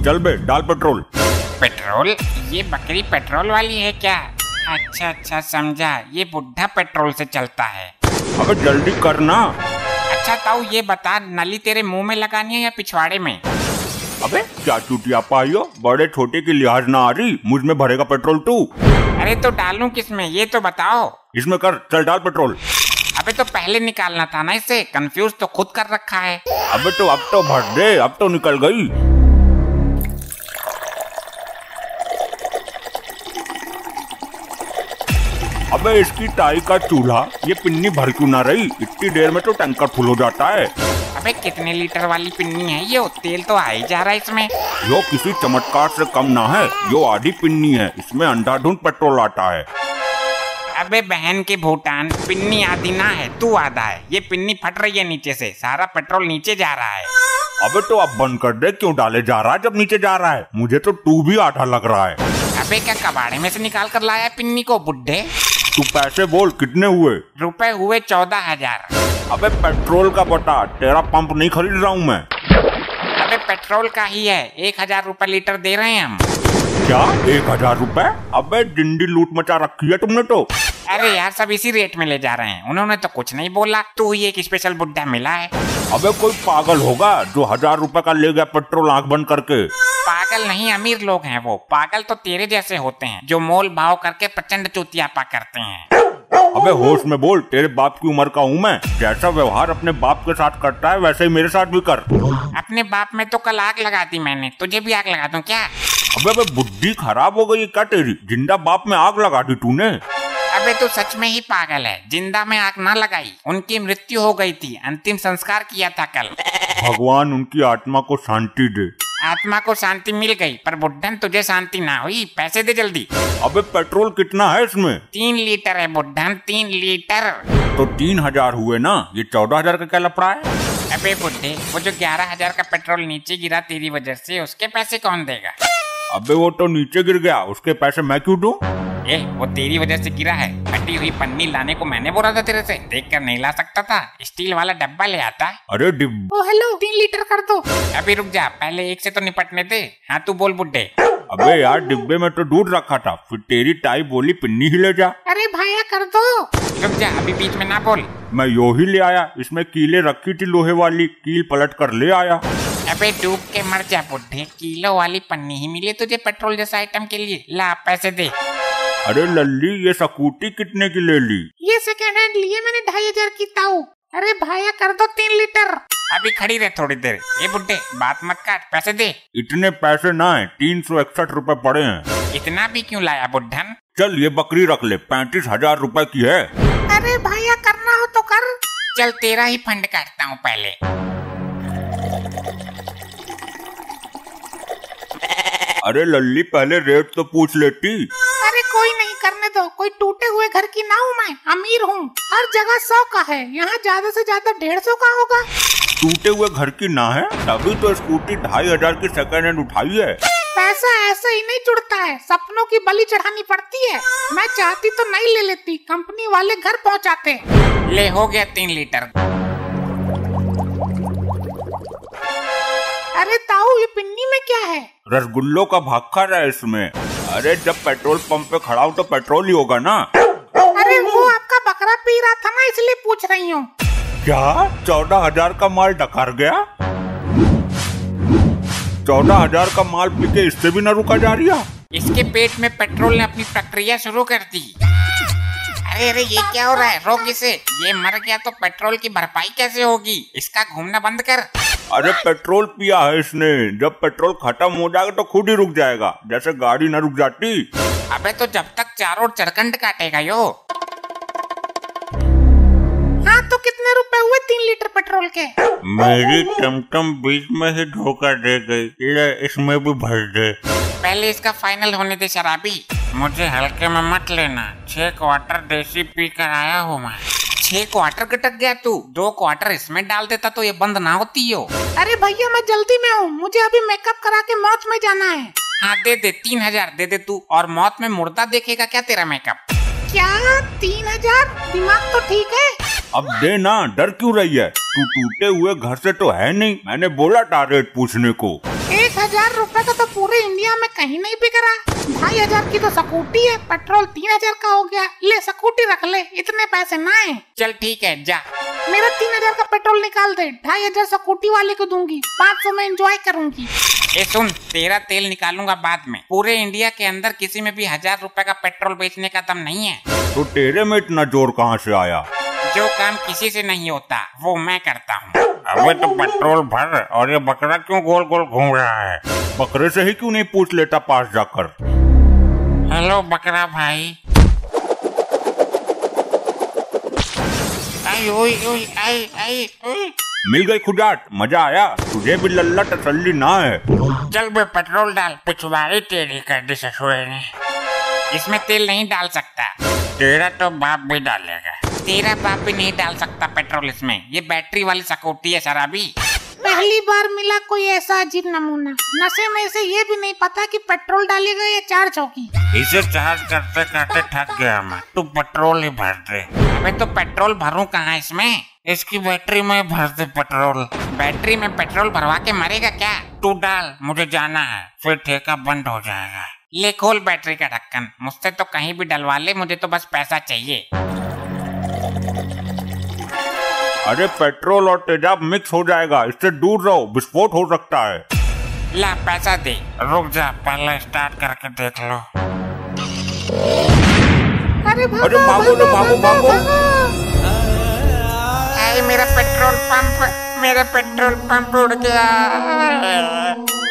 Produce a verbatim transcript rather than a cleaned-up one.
चल बे, डाल petrol. Petrol? ये बकरी पेट्रोल वाली है क्या? अच्छा अच्छा समझा, ये बुढ़ा पेट्रोल से चलता है। अबे जल्दी करना। अच्छा ताऊ ये बता, नली तेरे मुंह में लगानी है या पिछवाड़े में? अबे क्या चूतिया पाइयो, बड़े छोटे की लिहाज ना आ रही, मुझ में भरेगा पेट्रोल तू? अरे तो डालूं किसमें ये तो बताओ। इसमें कर, चल डाल पेट्रोल। अबे तो पहले निकालना था ना इसे, कंफ्यूज तो खुद कर रखा है। अबे तो अब तो भर दे, अब तो निकल गई। अबे इसकी टाई का चूल्हा, ये पिन्नी भर क्यों ना रही? इतनी देर में तो टैंकर फुल हो जाता है। अबे कितने लीटर वाली पिन्नी है ये? तेल तो आ ही जा रहा है इसमें। यो किसी चमत्कार से कम ना है, यो आधी पिन्नी है, इसमें अंधाधुंध पेट्रोल आता है। अबे बहन के भूटान, पिन्नी आधी ना है, तू आधा है। ये पिन्नी फट रही है नीचे से, सारा पेट्रोल नीचे जा रहा है। अबे तो अब बंद कर दे, क्यों डाले जा रहा है जब नीचे जा रहा है? मुझे तो तू भी आधा लग रहा है। अबे क्या कबाड़े में से निकाल कर लाया पिन्नी को बुड्ढे? तू पैसे बोल कितने हुए? रुपए हुए चौदह हजार। अबे पेट्रोल का बता, तेरा पंप नहीं खरीद रहा हूँ मैं। अबे पेट्रोल का ही है, एक हजार रूपए लीटर दे रहे हैं हम। क्या एक हजार रूपए? अबे जिंदी लूट मचा रखी है तुमने तो। अरे यार सब इसी रेट में ले जा रहे हैं, उन्होंने तो कुछ नहीं बोला, तू ही एक स्पेशल बुड्ढा मिला है। अबे कोई पागल होगा जो हजार रुपए का ले गया पेट्रोल आंख बंद करके। पागल नहीं, अमीर लोग हैं वो। पागल तो तेरे जैसे होते हैं जो मोल भाव करके प्रचंड चूतियापा करते हैं। अबे होश में बोल, तेरे बाप की उम्र का हूँ मैं। जैसा व्यवहार अपने बाप के साथ करता है वैसे ही मेरे साथ भी कर। अपने बाप में तो कल आग लगा दी मैंने, तुझे भी आग लगा दूं क्या? अबे अबे बुद्धि खराब हो गई क्या तेरी? जिंदा बाप में आग लगा दी तूने। अबे तू सच में ही पागल है, जिंदा में आग ना लगाई, उनकी मृत्यु हो गई थी, अंतिम संस्कार किया था कल। भगवान उनकी आत्मा को शांति दे। आत्मा को शांति मिल गई, पर बुड्ढन तुझे शांति ना हुई। पैसे दे जल्दी। अबे पेट्रोल कितना है इसमें? तीन लीटर है बुड्ढन, तीन लीटर। तो तीन हजार हुए ना, ये चौदह हजार का क्या लफड़ा है? अबे बुड्ढे, वो जो ग्यारह हजार का पेट्रोल नीचे गिरा तेरी वजह से, उसके पैसे कौन देगा? अबे वो तो नीचे गिर गया, उसके पैसे मैं क्यों दूं? ए, वो तेरी वजह से गिरा है। फटी हुई पन्नी लाने को मैंने बोला था तेरे से, देखकर नहीं ला सकता था? स्टील वाला डब्बा ले आता। अरे डिब्बा। ओ हेलो, तीन लीटर कर दो। अभी रुक जा, पहले एक से तो निपटने दे। हाँ तू बोल बुड्ढे। अबे यार डिब्बे में तो दूध रखा था, फिर तेरी टाई बोली पिन्नी ही ले जा। अरे भाया कर दो। रुक जा, अभी बीच में ना बोल। मैं यो ही ले आया, इसमें कीले रखी थी लोहे वाली, कील पलट कर ले आया। अबे डूब के मर जा बुड्ढे, किलो वाली पन्नी ही मिली तुझे पेट्रोल जैसा आइटम के लिए। ला पैसे दे। अरे लल्ली, ये स्कूटी कितने की ले ली? ये सेकेंड हैंड लिए मैंने ढाई हजार की ताऊ। अरे भाया कर दो तीन लीटर। अभी खड़ी रहे थोड़ी देर। ए बुड्ढे बात मत काट, पैसे दे। इतने पैसे ना है, तीन सौ इकसठ रूपए पड़े हैं। इतना भी क्यों लाया बुड्ढन? चल ये बकरी रख ले, पैंतीस हजार रूपए की है। अरे भैया करना हो तो कर। चल तेरा ही फंड काटता हूँ पहले। अरे लल्ली पहले रेट तो पूछ लेती। अरे कोई नहीं, करने दो। कोई टूटे हुए घर की ना हूँ मैं, अमीर हूँ। हर जगह सौ का है, यहाँ ज्यादा से ज्यादा डेढ़ सौ का होगा। टूटे हुए घर की ना है, तभी तो स्कूटी ढाई हजार की सेकेंड हैंड उठाई है। पैसा ऐसे ही नहीं जुड़ता है, सपनों की बलि चढ़ानी पड़ती है। मैं चाहती तो नहीं ले लेती, कंपनी वाले घर पहुँचाते। ले हो गया तीन लीटर। अरे ताऊ ये पिन्नी में क्या है? रसगुल्लों का भाखर है इसमें। अरे जब पेट्रोल पंप पे खड़ा हो तो पेट्रोल ही होगा ना। अरे वो आपका बकरा पी रहा था ना, इसलिए पूछ रही हूँ। क्या चौदह हजार का माल डकार गया? चौदह हजार का माल पी के इससे भी न रुका जा रहा। इसके पेट में पेट्रोल ने अपनी प्रक्रिया शुरू कर दी। अरे अरे ये क्या हो रहा है? रोक इसे। ये मर गया तो पेट्रोल की भरपाई कैसे होगी? इसका घूमना बंद कर। अरे पेट्रोल पिया है इसने, जब पेट्रोल खत्म हो जाएगा तो खुद ही रुक जाएगा, जैसे गाड़ी न रुक जाती। अबे तो जब तक चारों ओर चरकंड काटेगा यो। हाँ तो कितने रुपए हुए तीन लीटर पेट्रोल के? मेरी टमटम बीच में ही धोखा दे गई, ले इसमें भी भर दे। पहले इसका फाइनल होने दे शराबी। मुझे हल्के में मत लेना, छह क्वार्टर देसी पी कर आया हूँ मैं। छह क्वार्टर कटक गया तू, दो क्वार्टर इसमें डाल देता तो ये बंद ना होती हो। अरे भैया मैं जल्दी में हूँ, मुझे अभी मेकअप करा के मौत में जाना है। हाँ दे दे, तीन हजार दे दे तू, और मौत में मुर्दा देखेगा क्या तेरा मेकअप? क्या तीन हजार? दिमाग तो ठीक है। अब दे ना, डर क्यों रही है? तू टूटे हुए घर से तो है नहीं, मैंने बोला था रेट पूछने को। एक हजार रुपए का तो पूरे इंडिया में कहीं नहीं बिक रहा। ढाई हजार की तो स्कूटी है, पेट्रोल तीन हजार का हो गया। ले स्कूटी रख ले, इतने पैसे ना है। चल ठीक है जा। मेरा तीन हजार का पेट्रोल निकाल दे, ढाई हजार स्कूटी वाले को दूंगी, पाँच सौ में एंजॉय करूंगी। ए सुन, तेरा तेल निकालूंगा बाद में। पूरे इंडिया के अंदर किसी में भी हजार रुपए का पेट्रोल बेचने का दम नहीं है। तो तेरे में इतना जोर कहाँ से आया? जो काम किसी से नहीं होता वो मैं करता हूँ। अबे तो पेट्रोल भर, और ये बकरा क्यों गोल गोल घूम रहा है? बकरे से ही क्यों नहीं पूछ लेता पास जाकर? हेलो बकरा भाई। आई ओई ओई आई आई ओई। मिल गई खुजात, मजा आया? तुझे भी लल्ला तसल्ली ना है? चल बे पेट्रोल डाल, पिछवाड़ी टेढ़ी कर दी ससुरे ने। इसमें तेल नहीं डाल सकता। तेरा तो बाप भी डालेगा। तेरा बाप भी नहीं डाल सकता पेट्रोल इसमें, ये बैटरी वाली स्कूटी है शराबी। पहली बार मिला कोई ऐसा अजीब नमूना। नशे में से ये भी नहीं पता कि पेट्रोल डालेगा या चार्ज होगी। इसे चार्ज करते करते थक गया मैं, तू पेट्रोल ही भर दे। मैं तो पेट्रोल भरूं कहाँ इसमें? इसकी बैटरी में भर दे पेट्रोल। बैटरी में पेट्रोल भरवा के मरेगा क्या? तू डाल, मुझे जाना है, फिर ठेका बंद हो जाएगा। ले खोल बैटरी का ढक्कन। मुझसे तो कहीं भी डलवा ले, मुझे तो बस पैसा चाहिए। अरे पेट्रोल और तेजाब मिक्स हो जाएगा, इससे दूर रहो, विस्फोट हो सकता है। ला पैसा दे। रुक जा, पहले स्टार्ट करके देख लो। अरे भागो, अरे भागो लो, भागो भागो। अरे मेरा पेट्रोल पंप, मेरा पेट्रोल पंप उड़ गया।